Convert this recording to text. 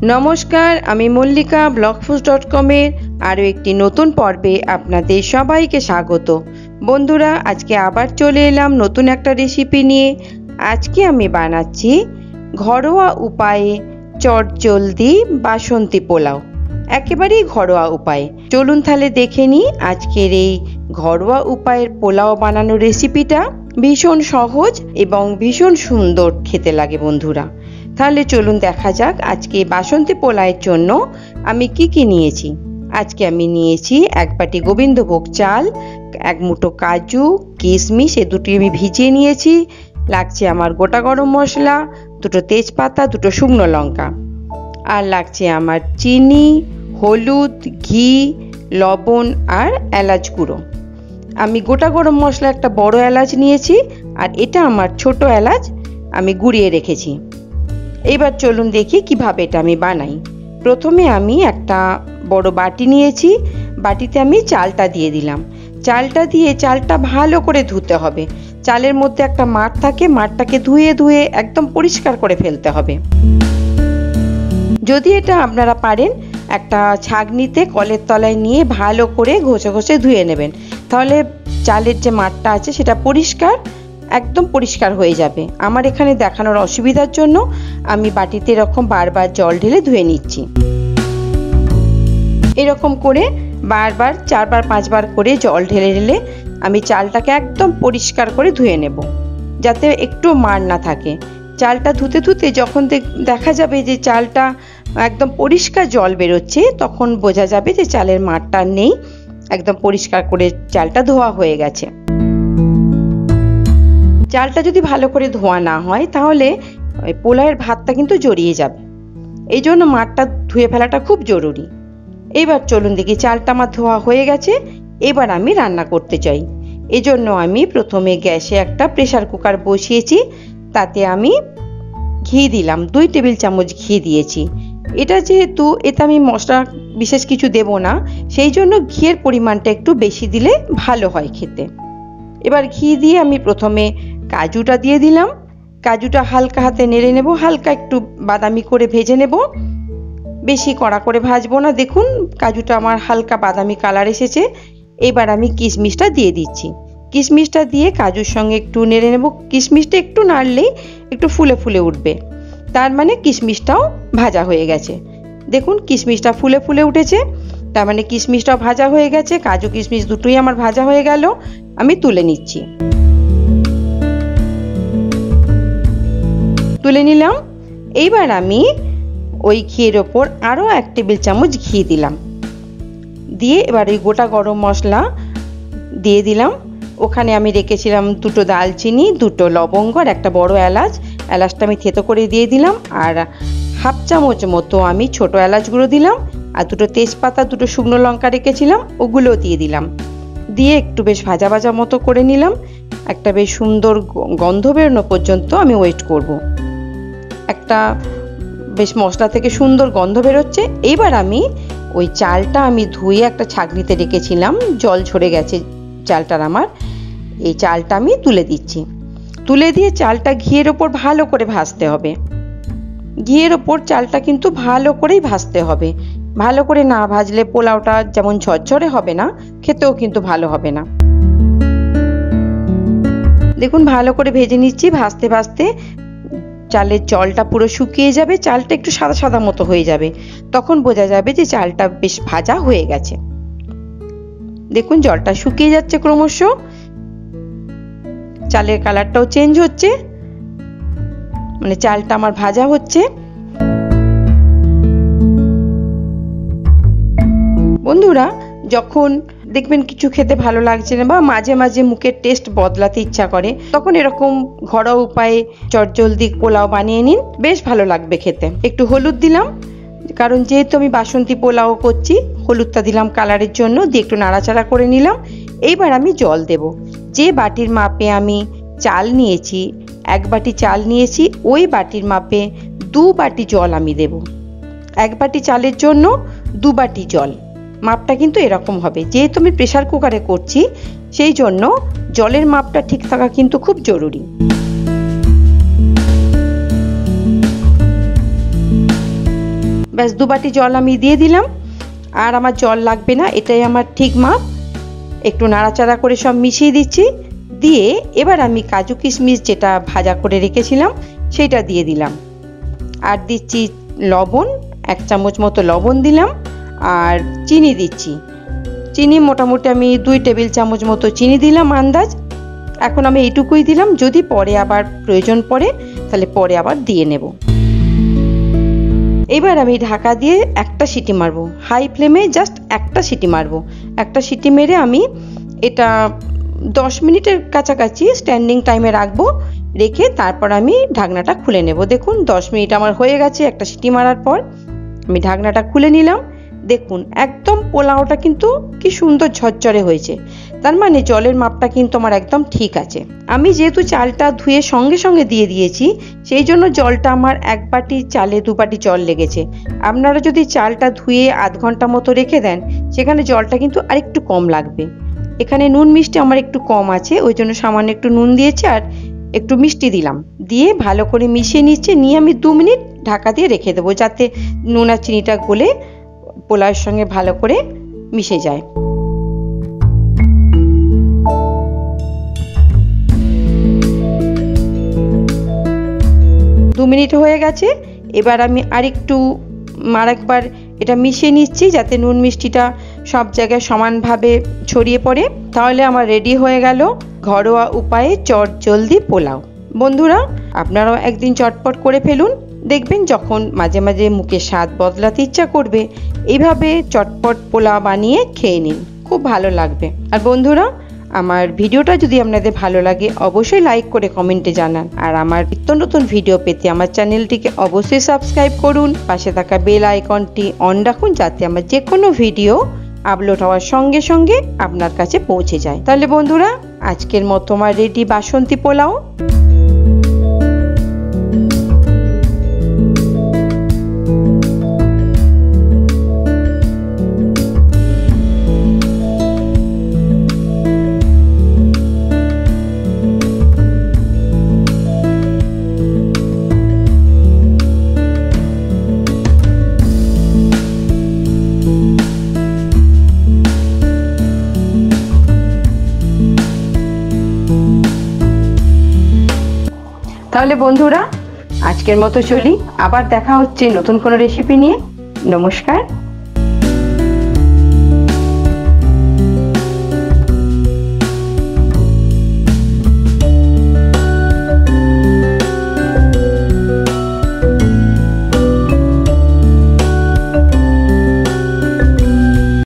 নমস্কার, আমি মল্লিকা BLOGFOODZ.com এর আরও একটি নতুন পর্বে আপনাদের সবাইকে স্বাগত। বন্ধুরা, আজকে আবার চলে এলাম নতুন একটা রেসিপি নিয়ে। আজকে আমি বানাচ্ছি ঘরোয়া উপায়ে চটজলদি বাসন্তী পোলাও, একেবারেই ঘরোয়া উপায়ে। চলুন তাহলে দেখে নিই আজকের এই ঘরোয়া উপায়ের পোলাও বানানোর রেসিপিটা। ভীষণ সহজ এবং ভীষণ সুন্দর খেতে লাগে বন্ধুরা। তাহলে চলুন দেখা যাক আজকে বাসন্তী পোলাওয়ের জন্য আমি কি নিয়েছি। আজকে আমি নিয়েছি এক বাটি গোবিন্দভোগ চাল, এক মুঠো কাজু, কিশমিশ, এ দুটি আমি ভিজিয়ে নিয়েছি। লাগছে আমার গোটা গরম মশলা, দুটো তেজপাতা, দুটো শুকনো লঙ্কা, আর লাগছে আমার চিনি, হলুদ, ঘি, লবণ আর এলাচ গুঁড়ো। আমি গোটা গরম মশলা একটা বড় এলাচ নিয়েছি, আর এটা আমার ছোট এলাচ আমি গুঁড়িয়ে রেখেছি। এবার চলুন দেখি কিভাবে এটা আমি বানাই। প্রথমে আমি একটা বড় বাটি নিয়েছি, বাটিতে আমি চালটা দিয়ে দিলাম। চালটা দিয়ে চালটা ভালো করে ধুতে হবে। চালের মধ্যে একটা মাড় থাকে, মাড়টাকে ধুয়ে একদম পরিষ্কার করে ফেলতে হবে। যদি এটা আপনারা পারেন একটা ছাঁকনিতে কলের তলায় নিয়ে ভালো করে ঘষে ধুয়ে নেবেন, তাহলে চালের যে মাড়টা আছে সেটা পরিষ্কার, একদম পরিষ্কার হয়ে যাবে। আমার এখানে দেখানোর অসুবিধার জন্য আমি বাটিতে এরকম বারবার জল ঢেলে ধুয়ে নিচ্ছি। এরকম করে বারবার 4 বার 5 বার করে জল ঢেলে আমি চালটাকে একদম পরিষ্কার করে ধুয়ে নেব, যাতে একটু মাড় না থাকে। চালটা ধুতে যখন দেখা যাবে যে চালটা একদম পরিষ্কার জল বেরোচ্ছে, তখন বোঝা যাবে যে চালের মাড়টা নেই, একদম পরিষ্কার করে চালটা ধোয়া হয়ে গেছে। চালটা যদি ভালো করে ধোয়া না হয় তাহলে ওই পোলাওয়ের ভাতটা কিন্তু জড়িয়ে যাবে, এই জন্য মাড়টা ধুয়ে ফেলাটা খুব জরুরি। এবার চলুন দেখি, চালটা আমার ধোয়া হয়ে গেছে। এবার আমি রান্না করতে চাই। এজন্য আমি প্রথমে গ্যাসে একটা প্রেসার কুকার বসিয়েছি, তাতে আমি ঘি দিলাম, 2 টেবিল চামচ ঘি দিয়েছি। এটা যেহেতু এতে আমি মশলা বিশেষ কিছু দেব না, সেই জন্য ঘিয়ের পরিমাণটা একটু বেশি দিলে ভালো হয় খেতে। এবার ঘি দিয়ে আমি প্রথমে কাজুটা দিয়ে দিলাম। কাজুটা হালকা হাতে নেড়ে নেব, হালকা একটু বাদামি করে ভেজে নেব, বেশি কড়া করে ভাজবো না। দেখুন কাজুটা আমার হালকা বাদামি কালার এসেছে। এবার আমি কিশমিশটা দিয়ে দিচ্ছি। কিশমিশটা দিয়ে কাজুর সঙ্গে একটু নেড়ে নেব। কিশমিশটা একটু নাড়লেই একটু ফুলে উঠবে, তার মানে কিশমিশটাও ভাজা হয়ে গেছে। দেখুন কিশমিশটা ফুলে উঠেছে, তার মানে কিশমিশটাও ভাজা হয়ে গেছে। কাজু কিশমিশ দুটোই আমার ভাজা হয়ে গেল। আমি তুলে নিচ্ছি। তুলে নিলাম। এইবার আমি ওই ঘিয়ের ওপর আরও 1 টেবিল চামচ ঘি দিলাম, দিয়ে এবার ওই গোটা গরম মশলা দিয়ে দিলাম। ওখানে আমি রেখেছিলাম 2টো দালচিনি, 2টো লবঙ্গ আর একটা বড় এলাচ। এলাচটা আমি থেতো করে দিয়ে দিলাম, আর 1/2 চামচ মতো আমি ছোট এলাচ গুঁড়ো দিলাম, আর 2টো তেজপাতা, 2টো শুকনো লঙ্কা রেখেছিলাম, ওগুলো দিয়ে দিলাম। দিয়ে একটু বেশ ভাজা মতো করে নিলাম। একটা বেশ সুন্দর গন্ধ বেরোনো পর্যন্ত আমি ওয়েট করব। একটা বেশ মশলা থেকে সুন্দর গন্ধ বেরোচ্ছে। এইবার আমি ওই চালটা আমি ধুয়ে একটা ছাঁকনিতে রেখেছিলাম, জল ঝরে গেছে চালটার আমার। এই চালটা আমি তুলে দিচ্ছি। তুলে দিয়ে চালটা ঘিয়ের ওপর ভালো করে ভাজতে হবে। ঘিয়ের ওপর চালটা কিন্তু ভালো করেই ভাজতে হবে। ভালো করে না ভাজলে পোলাওটা যেমন ঝরঝরে হবে না, খেতেও কিন্তু ভালো হবে না। দেখুন ভালো করে ভেজে নিচ্ছি। ভাজতে চালের জলটা পুরো শুকিয়ে যাবে, চালটা একটু সাদা মতো হয়ে যাবে, তখন বোঝা যাবে যে চালটা বেশ ভাজা হয়ে গেছে। দেখুন জলটা শুকিয়ে যাচ্ছে ক্রমশ, চালের কালারটাও চেঞ্জ হচ্ছে, মানে চালটা আমার ভাজা হচ্ছে। বন্ধুরা, যখন দেখবেন কিছু খেতে ভালো লাগছে না বা মাঝে মুখের টেস্ট বদলাতে ইচ্ছা করে, তখন এরকম ঘরোয়া উপায়ে চটজলদি পোলাও বানিয়ে নিন, বেশ ভালো লাগবে খেতে। একটু হলুদ দিলাম, কারণ যেহেতু আমি বাসন্তী পোলাও করছি, হলুদটা দিলাম কালারের জন্য। দিয়ে একটু নাড়াচাড়া করে নিলাম। এইবার আমি জল দেব। যে বাটির মাপে আমি চাল নিয়েছি, 1 বাটি চাল নিয়েছি, ওই বাটির মাপে 2 বাটি জল আমি দেব। 1 বাটি চালের জন্য 2 বাটি জল। মাপটা কিন্তু এরকম হবে। যেহেতু আমি প্রেসার কুকারে করছি, সেই জন্য জলের মাপটা ঠিক থাকা কিন্তু খুব জরুরি। ব্যাস 2 বাটি জল আমি দিয়ে দিলাম। আর আমার জল লাগবে না, এটাই আমার ঠিক মাপ। একটু নাড়াচাড়া করে সব মিশিয়ে দিচ্ছি। দিয়ে এবার আমি কাজু কিশমিশ যেটা ভাজা করে রেখেছিলাম সেটা দিয়ে দিলাম। আর দিচ্ছি লবণ, 1 চামচ মতো লবণ দিলাম। আর চিনি দিচ্ছি, চিনি মোটামুটি আমি 2 টেবিল চামচ মতো চিনি দিলাম আন্দাজ। এখন আমি এইটুকুই দিলাম, যদি পরে আবার প্রয়োজন পড়ে তাহলে পরে আবার দিয়ে নেব। এবার আমি ঢাকা দিয়ে একটা সিটি মারবো, হাই ফ্লেমে জাস্ট একটা সিটি মারবো। একটা সিটি মেরে আমি এটা 10 মিনিটের কাছাকাছি স্ট্যান্ডিং টাইমে রাখবো। রেখে তারপর আমি ঢাকনাটা খুলে নেব। দেখুন 10 মিনিট আমার হয়ে গেছে একটা সিটি মারার পর। আমি ঢাকনাটা খুলে নিলাম। দেখুন একদম পোলাওটা কিন্তু কি সুন্দর ঝরঝরে হয়েছে, তার মানে জলের মাপটা কিন্তু আমার একদম ঠিক আছে। আমি যেহেতু চালটা ধুয়ে সঙ্গে সঙ্গে দিয়ে দিয়েছি, সেই জন্য জলটা আমার 1 বাটি চালে 2 বাটি জল লেগেছে। আপনারা যদি চালটা ধুয়ে আধ ঘন্টা মতো রেখে দেন, সেখানে জলটা কিন্তু আরেকটু কম লাগবে। এখানে নুন মিষ্টি আমার একটু কম আছে, ওই জন্য সামান্য একটু নুন দিয়েছি আর একটু মিষ্টি দিলাম। দিয়ে ভালো করে মিশিয়ে নিচ্ছে। নিয়ে আমি 2 মিনিট ঢাকা দিয়ে রেখে দেবো, যাতে নুন আর চিনিটা গলে পোলাওর সঙ্গে ভালো করে মিশে যায়। দু মিনিট হয়ে গেছে। এবার আমি আরেকবার এটা মিশিয়ে নিচ্ছি, যাতে নুন মিষ্টিটা সব জায়গায় সমানভাবে ছড়িয়ে পড়ে। তাহলে আমার রেডি হয়ে গেল ঘরোয়া উপায়ে চটজলদি পোলাও। বন্ধুরা, আপনারাও একদিন চটপট করে ফেলুন। দেখবেন যখন মাঝে মাঝে মুখে স্বাদ বদলাতে ইচ্ছা করবে, এইভাবে চটপট পোলাও বানিয়ে খেয়ে নিন, খুব ভালো লাগবে। আর বন্ধুরা, আমার ভিডিওটা যদি আপনাদের ভালো লাগে অবশ্যই লাইক করে কমেন্টে জানান। আর আমার নিত্য নতুন ভিডিও পেতে আমার চ্যানেলটিকে অবশ্যই সাবস্ক্রাইব করুন। পাশে থাকা বেল আইকনটি অন রাখুন, যাতে আমার যে কোনো ভিডিও আপলোড হওয়ার সঙ্গে সঙ্গে আপনার কাছে পৌঁছে যায়। তাহলে বন্ধুরা, আজকের মতো আমার রেডি বাসন্তী পোলাও। তাহলে বন্ধুরা, আজকের মতো চলি, আবার দেখা হচ্ছে নতুন কোনো রেসিপি নিয়ে। নমস্কার।